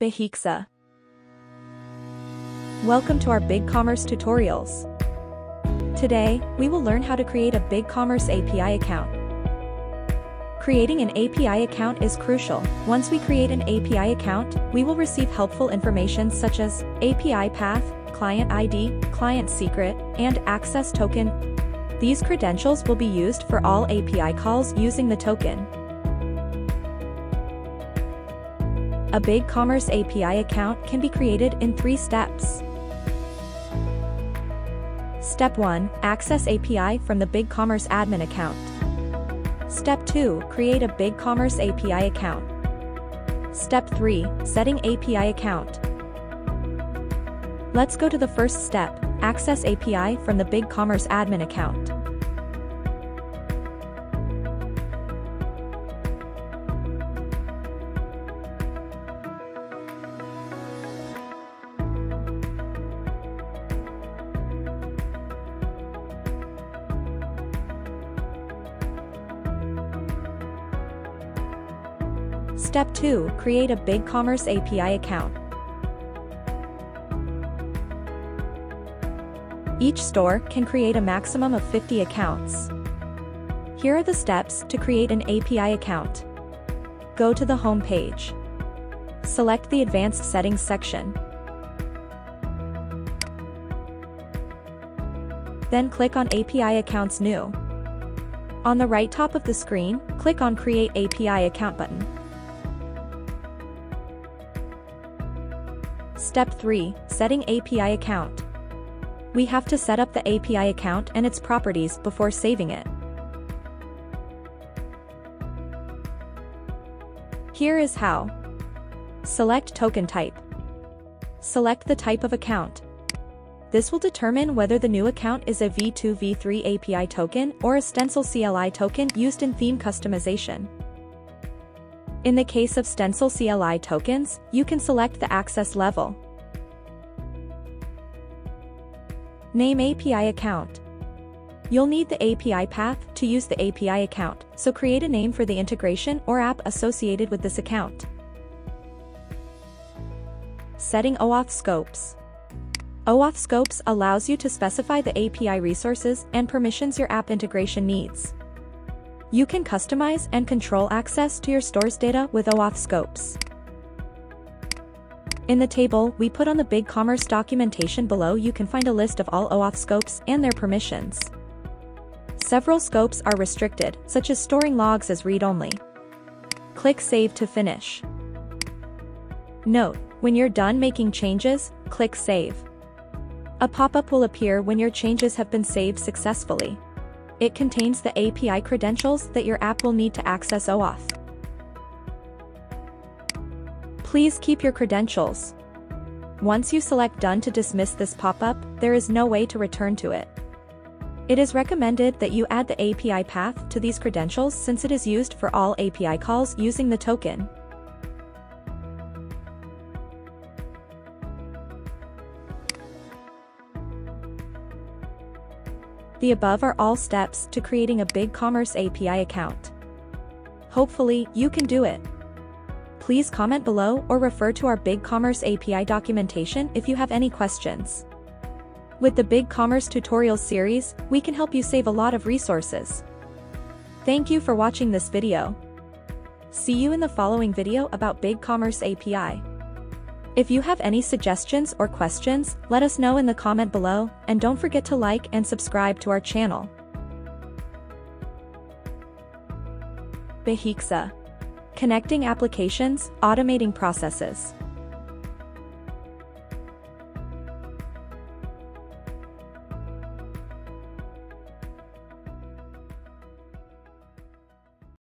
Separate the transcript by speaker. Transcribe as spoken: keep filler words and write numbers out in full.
Speaker 1: BigCommerce. Welcome to our BigCommerce tutorials. Today, we will learn how to create a BigCommerce A P I account. Creating an A P I account is crucial. Once we create an A P I account, we will receive helpful information such as A P I path, client I D, client secret, and access token. These credentials will be used for all A P I calls using the token. A BigCommerce A P I account can be created in three steps. Step one. Access A P I from the BigCommerce Admin account. Step two. Create a BigCommerce A P I account. Step three. Setting A P I account. Let's go to the first step, access A P I from the BigCommerce Admin account. Step two. Create a BigCommerce A P I account. Each store can create a maximum of fifty accounts. Here are the steps to create an A P I account. Go to the home page. Select the Advanced Settings section. Then click on A P I Accounts New. On the right top of the screen, click on Create A P I Account button. Step three. Setting A P I account. We have to set up the A P I account and its properties before saving it. Here is how. Select token type. Select the type of account. This will determine whether the new account is a V two V three A P I token or a Stencil C L I token used in theme customization. In the case of Stencil C L I tokens, you can select the access level. Name A P I account. You'll need the A P I path to use the A P I account, so create a name for the integration or app associated with this account. Setting OAuth scopes. OAuth scopes allows you to specify the A P I resources and permissions your app integration needs. You can customize and control access to your store's data with OAuth scopes. In the table we put on the BigCommerce documentation below, you can find a list of all OAuth scopes and their permissions. Several scopes are restricted, such as storing logs as read-only. Click Save to finish. Note, when you're done making changes, click Save. A pop-up will appear when your changes have been saved successfully. It contains the A P I credentials that your app will need to access OAuth. Please keep your credentials. Once you select Done to dismiss this pop-up, there is no way to return to it. It is recommended that you add the A P I path to these credentials since it is used for all A P I calls using the token. The above are all steps to creating a BigCommerce A P I account. Hopefully, you can do it. Please comment below or refer to our BigCommerce A P I documentation if you have any questions. With the BigCommerce tutorial series, we can help you save a lot of resources. Thank you for watching this video. See you in the following video about BigCommerce A P I. If you have any suggestions or questions, let us know in the comment below, and don't forget to like and subscribe to our channel. BigCommerce. Connecting applications, automating processes.